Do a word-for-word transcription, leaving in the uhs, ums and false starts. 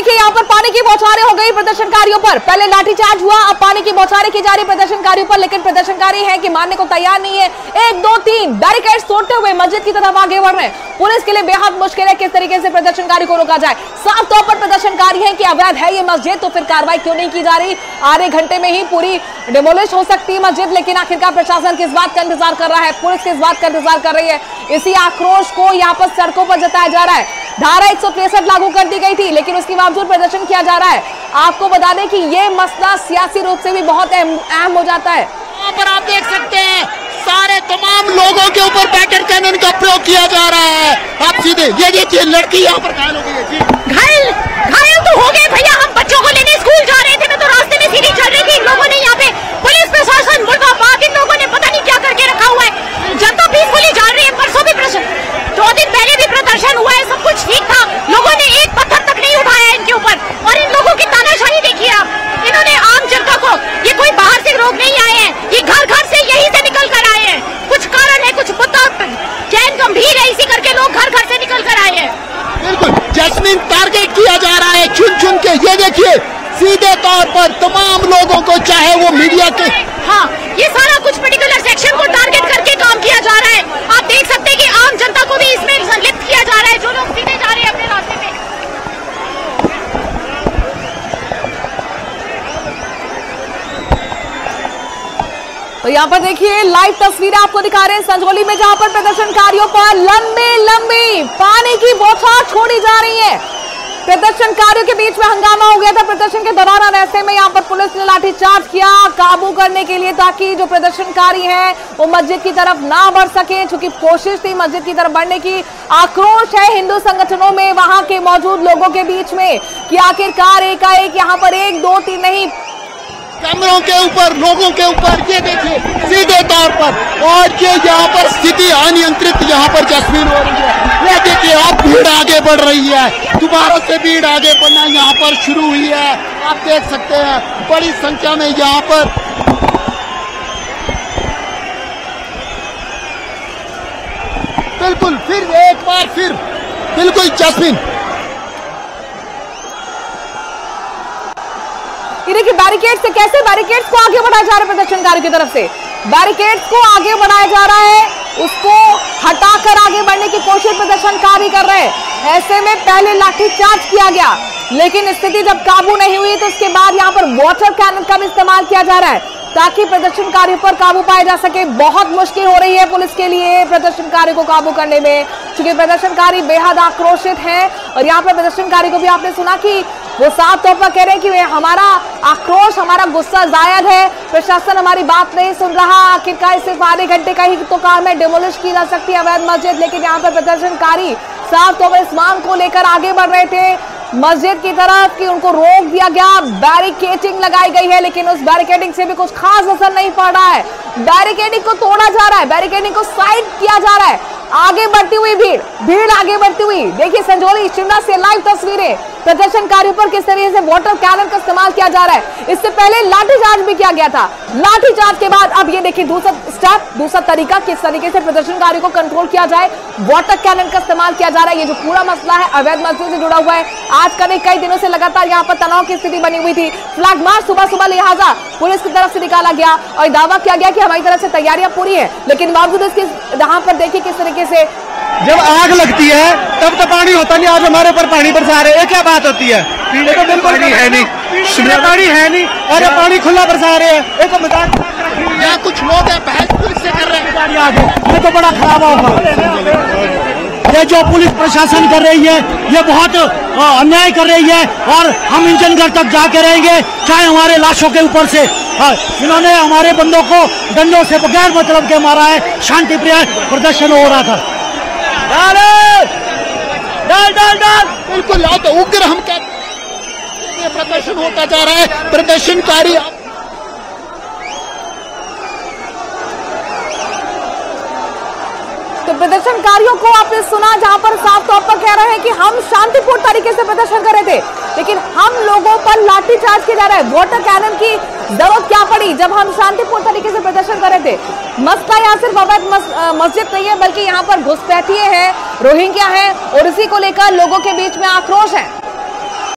देखिए यहाँ पर पानी की बौछारें हो गई प्रदर्शनकारियों पर। पहले लाठीचार्ज हुआ, अब पानी की बौछारें की जा रही प्रदर्शनकारियों पर, लेकिन प्रदर्शनकारी हैं कि मानने को तैयार नहीं है। एक दो तीन बैरिकेड्स तोड़ते हुए मस्जिद की तरफ आगे बढ़ रहे हैं। पुलिस के लिए बेहद मुश्किल है किस तरीके से प्रदर्शनकारी को रोका जाए। साफ तौर पर प्रदर्शनकारी है कि अवैध है ये मस्जिद, तो फिर कार्रवाई क्यों नहीं की जा रही। आधे घंटे में ही पूरी डिमोलिश हो सकती है मस्जिद, लेकिन आखिरकार प्रशासन किस बात का इंतजार कर रहा है, पुलिस किस बात का इंतजार कर रही है। इसी आक्रोश को यहाँ पर सड़कों पर जताया जा रहा है। धारा एक सौ तिरसठ लागू कर दी गई थी, लेकिन उसके बावजूद प्रदर्शन किया जा रहा है। आपको बता दें कि ये मसला सियासी रूप से भी बहुत अहम हो जाता है। यहाँ पर आप देख सकते हैं सारे तमाम लोगों के ऊपर बैटर कैनन का प्रयोग किया जा रहा है। आप सीधे ये देखिए लड़की यहाँ पर घायल हो गई है। जी घायल घायल तो हो गए भैया। हम बच्चों को लेने स्कूल जा रहे थे, मैं तो रास्ते में सीधी चल रही थी। इन लोगों ने यहाँ पे पुलिस प्रशासन मुर्दाबाद, इन लोगों ने पता नहीं क्या करके रखा हुआ है। जनता पीसफुली जा रही है। परसों भी दो दिन पहले भी प्रदर्शन हुआ है, सब कुछ ठीक था। लोगों ने एक पत्थर तक नहीं उठाया इनके ऊपर। और इन लोगों की तानाशाही देखिए आप। इन्होंने आम जनता को, ये कोई बाहर से लोग नहीं आए हैं, ये घर घर से यहीं से निकल कर आए हैं। कुछ कारण है, कुछ मुद्दा चैन गंभीर है, इसी करके लोग घर घर से निकल कर आए हैं। बिल्कुल जैस्मिन टारगेट किया जा रहा है चुन चुन के। ये देखिए सीधे तौर पर तमाम लोगों को, चाहे वो मीडिया के, हाँ ये सारा कुछ पर्टिकुलर सेक्शन को टारगेट करके काम किया जा रहा है। आप देख सकते हैं कि आम जनता को भी इसमें संलिप्त किया जा रहा है, जो लोग सीधे जा रहे हैं अपने रास्ते में। तो यहाँ पर देखिए लाइव तस्वीरें आपको दिखा रहे हैं संजौली में, जहां पर प्रदर्शनकारियों पर लंबी लंबी पानी की बौछार छोड़ी जा रही है। प्रदर्शनकारियों के बीच में हंगामा हो गया था प्रदर्शन के दौरान, और ऐसे में यहाँ पर पुलिस ने लाठीचार्ज किया काबू करने के लिए, ताकि जो प्रदर्शनकारी हैं वो मस्जिद की तरफ ना बढ़ सके। चूंकि कोशिश थी मस्जिद की तरफ बढ़ने की। आक्रोश है हिंदू संगठनों में, वहां के मौजूद लोगों के बीच में, कि आखिरकार एकाएक यहाँ पर एक दो तीन नहीं, कैमरों के ऊपर, लोगों के ऊपर, ये देखिए सीधे तौर पर। और ये यहाँ पर स्थिति अनियंत्रित यहाँ पर जैस्मिन हो रही है। ये देखिए आप भीड़ आगे बढ़ रही है, दोबारा से भीड़ आगे बढ़ना यहाँ पर शुरू हुई है। आप देख सकते हैं बड़ी संख्या में यहाँ पर बिल्कुल फिर एक बार फिर बिल्कुल जैस्मिन। ये देखिए बैरिकेड से कैसे बैरिकेड्स को आगे बढ़ाया जा रहा है प्रदर्शनकारियों की तरफ से। बैरिकेड्स को आगे बढ़ाया जा रहा है, उसको हटाकर आगे बढ़ने की कोशिश प्रदर्शनकारी कर रहे हैं। ऐसे में पहले लाठीचार्ज किया गया, लेकिन स्थिति जब काबू नहीं हुई तो उसके बाद यहाँ पर वाटर कैनन का भी इस्तेमाल किया जा रहा है, ताकि प्रदर्शनकारियों पर काबू पाया जा सके। बहुत मुश्किल हो रही है पुलिस के लिए प्रदर्शनकारियों को काबू करने में, क्योंकि प्रदर्शनकारी बेहद आक्रोशित हैं। और यहाँ पर प्रदर्शनकारी को भी आपने सुना कि वो साफ तौर पर कह रहे हैं कि हमारा आक्रोश, हमारा गुस्सा जायद है, प्रशासन हमारी बात नहीं सुन रहा। आखिरकार सिर्फ आधे घंटे का ही तो काम है, डिमोलिश की जा सकती है अवैध मस्जिद, लेकिन यहाँ पर प्रदर्शनकारी साफ तौर पर इस मांग को लेकर आगे बढ़ रहे थे मस्जिद की तरफ कि उनको रोक दिया गया। बैरिकेडिंग लगाई गई है, लेकिन उस बैरिकेडिंग से भी कुछ खास असर नहीं पड़ रहा है। बैरिकेडिंग को तोड़ा जा रहा है, बैरिकेडिंग को साइड किया जा रहा है। आगे बढ़ती हुई भीड़ भीड़ आगे बढ़ती हुई, देखिए संजौली शिमला से लाइव तस्वीरें प्रदर्शनकारियों पर किस तरीके से वाटर कैनन का इस्तेमाल किया जा रहा है। इससे पहले लाठीचार्ज भी किया गया था। लाठीचार्ज के बाद अब ये देखिए दूसरा स्टेप, दूसरा तरीका, किस तरीके से प्रदर्शनकारियों को कंट्रोल किया जाए। वाटर कैनन का इस्तेमाल किया जा रहा है। ये जो पूरा मसला है अवैध मस्जिद से जुड़ा हुआ है। आज का नहीं कई दिनों से लगातार यहाँ पर तनाव की स्थिति बनी हुई थी। फ्लैग मार्च सुबह सुबह लिहाजा पुलिस की तरफ से निकाला गया और दावा किया गया कि हमारी तरफ से तैयारियां पूरी है, लेकिन बावजूद इसके यहाँ पर देखिए किस तरीके से जब आग लगती है तब तो पानी होता नहीं। आज हमारे ऊपर पानी बरसा रहे हैं, क्या बात होती है? पीने को बिल्कुल पानी है नहीं, पीने पानी है नहीं, और ये पानी खुला बरसा रहे हैं। एक मजाक, यहाँ कुछ लोग हैं बहस पुलिस से कर रहे हैं, आगे ये तो बड़ा खराब होगा। ये जो पुलिस प्रशासन कर रही है ये बहुत अन्याय कर रही है, और हम इंजन घर तक जाके रहेंगे, चाहे हमारे लाशों के ऊपर से। इन्होंने हमारे बंदों को डंडों से बगैर मतलब के मारा है। शांति प्रिय प्रदर्शन हो रहा था। डाल डाल डाल डाल बिल्कुल तो उग्र हम कहते हैं प्रदर्शन होता जा रहा है। प्रदर्शनकारी तो प्रदर्शनकारियों को आपने सुना, जहां पर साफ तौर पर कह रहे हैं कि हम शांतिपूर्ण तरीके से प्रदर्शन कर रहे थे, लेकिन हम लोगों पर लाठीचार्ज किया जा रहा है। वाटर कैनन की जरूरत क्या पड़ी जब हम शांतिपूर्ण तरीके से प्रदर्शन कर रहे थे। मसला यहाँ सिर्फ अवैध मस्जिद नहीं है, बल्कि यहाँ पर घुसपैठिए हैं, रोहिंग्या हैं, और इसी को लेकर लोगों के बीच में आक्रोश है।